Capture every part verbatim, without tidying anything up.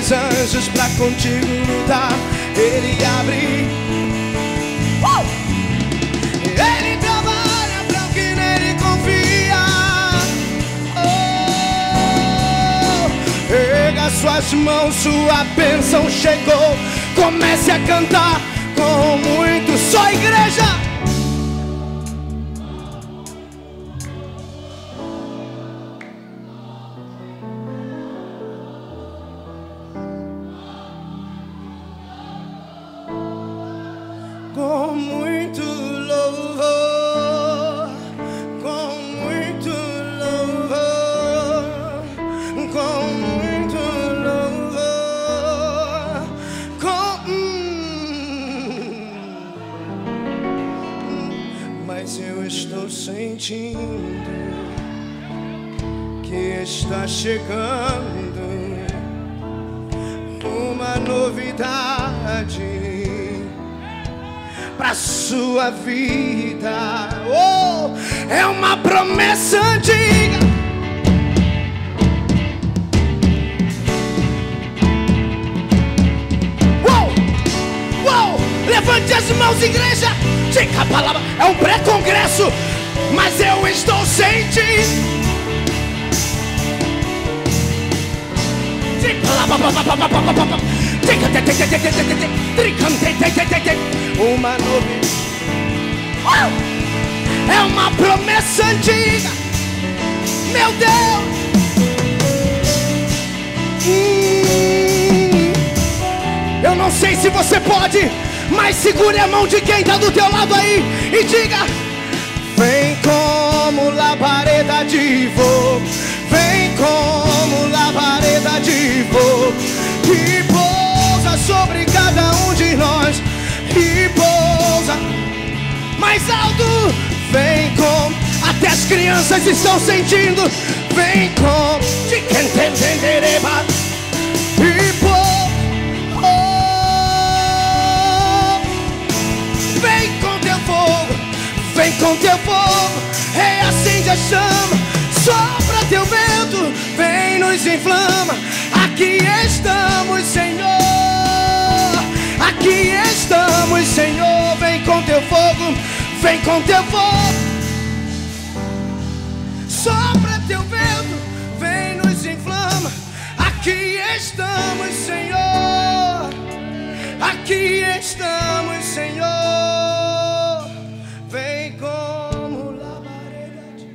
seus anjos pra contigo lutar. Ele abre, uh! Ele trabalha pra o que nele confia. Oh, erga suas mãos, sua bênção chegou. Comece a cantar com muito, só igreja. Com muito louvor, com muito louvor, com muito louvor, com... Mas eu estou sentindo que está chegando uma novidade pra sua vida. Oh, é uma promessa antiga. Uou, uou, levante as mãos, igreja. Diga a palavra, é um pré-congresso, mas eu estou sentindo. Diga a palavra, uma novidade. É uma promessa antiga, meu Deus. hum, Eu não sei se você pode, mas segure a mão de quem está do teu lado aí e diga: vem como labareda de fogo, vem como labareda de fogo, e pousa sobre cada um de nós, e pousa mais alto. Vem com, até as crianças estão sentindo. Vem com, de quem te entendereba, e pousa. Oh, vem com teu fogo, vem com teu fogo, reacende a chama, sopra teu vento, vem nos inflama. Aqui estamos, Senhor, aqui estamos, Senhor. Vem com teu fogo, vem com teu fogo, sopra teu vento, vem nos inflama. Aqui estamos, Senhor, aqui estamos, Senhor. Vem como labareda de...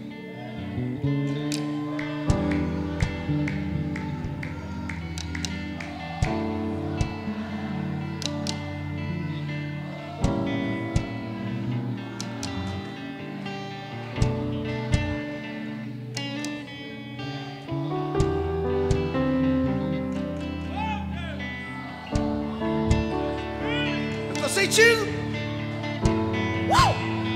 Sentindo. Uou!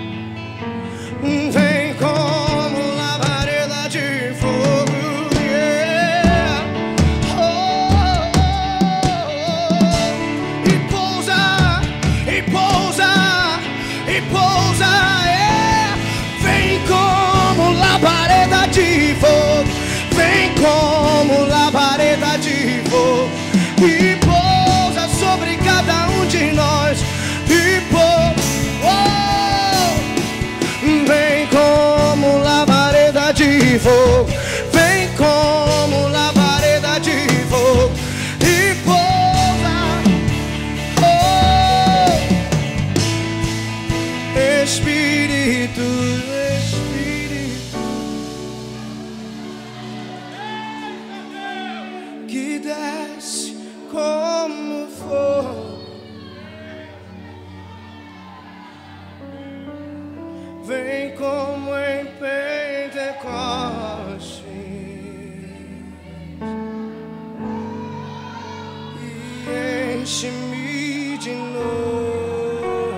Vem como labareda de fogo, yeah. Oh, oh, oh. E pousa, e pousa, e pousa, yeah. Vem como labareda de fogo, vem como labareda de fogo, e pousa sobre cada um de nós. E pô, oh, vem como labareda de fogo, vem como labareda de fogo, e pousa, oh, Espírito, Espírito, que desce como fogo. Vem como em Pentecostes e enche-me de novo.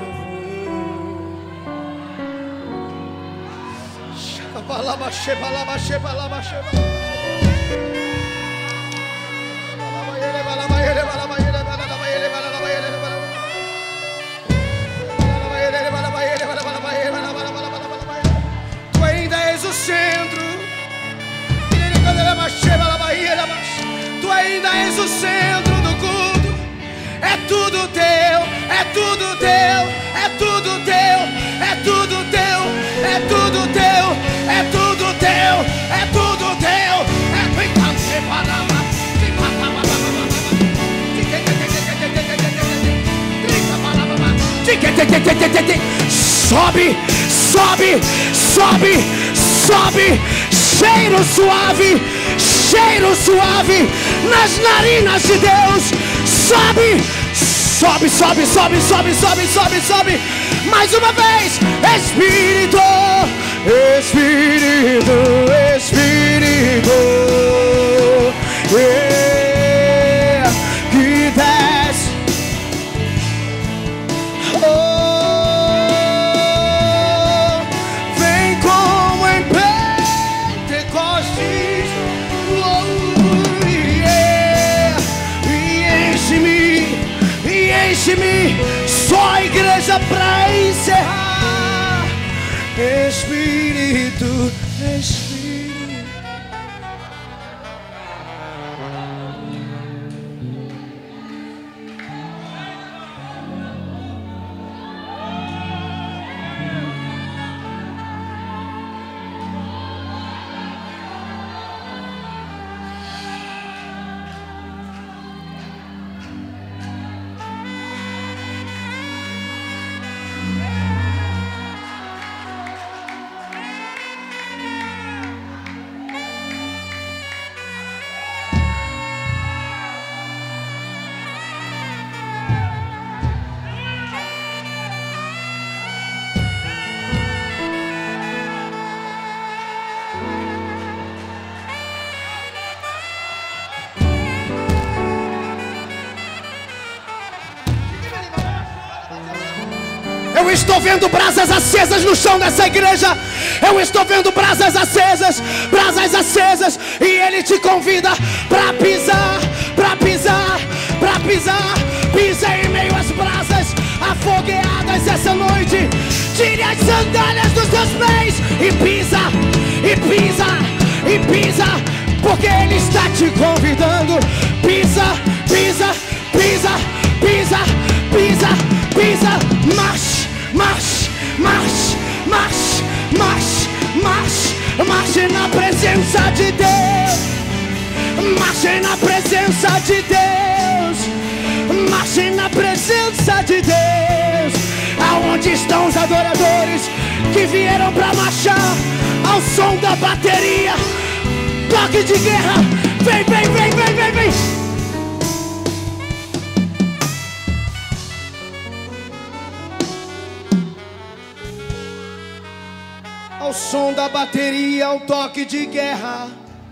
Xalabaxê, balabaxê, balabaxê. Tu ainda és o centro. Tu ainda és o centro. é tudo teu, é tudo teu, é tudo teu, é tudo teu, é tudo teu, é tudo teu, é sobe, sobe, sobe, sobe, cheiro suave, cheiro suave nas narinas de Deus. Sobe, sobe, sobe, sobe, sobe, sobe, sobe, sobe. Mais uma vez, Espírito, Espírito, Espírito, yeah, que desce. Oh, vem como em Pentecostes, oh, yeah, e enche-me, e enche-me. Só a igreja pra encerrar. Espírito, Espírito. Eu estou vendo brasas acesas no chão dessa igreja. Eu estou vendo brasas acesas, brasas acesas. E Ele te convida para pisar, para pisar, para pisar. Pisa em meio às brasas afogueadas essa noite. Tire as sandálias dos teus pés e pisa, e pisa, e pisa. Porque Ele está te convidando. Pisa, pisa, pisa, pisa, pisa, pisa. Marche, marche, marche, marche, marche, marche, marche na presença de Deus. Marche na presença de Deus. Marche na presença de Deus. Aonde estão os adoradores que vieram para marchar ao som da bateria? Toque de guerra. Vem, vem, vem, vem, vem, vem. Ao som da bateria, ao toque de guerra.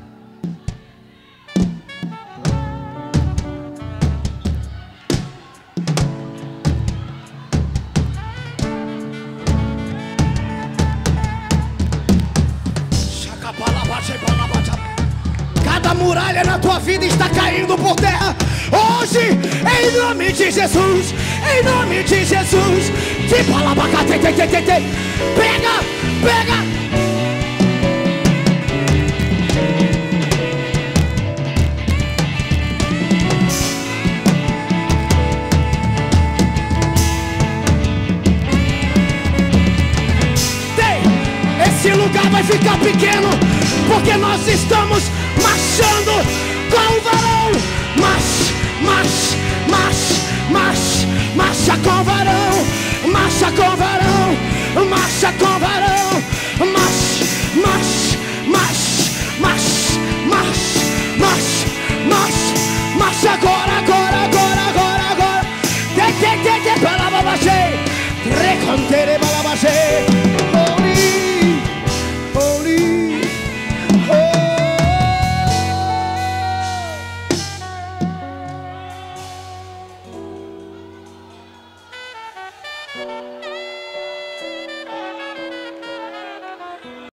Cada muralha na tua vida está caindo por terra. Hoje, em nome de Jesus, em nome de Jesus. Pega, pega. Esse lugar vai ficar pequeno, porque nós estamos marchando com o varão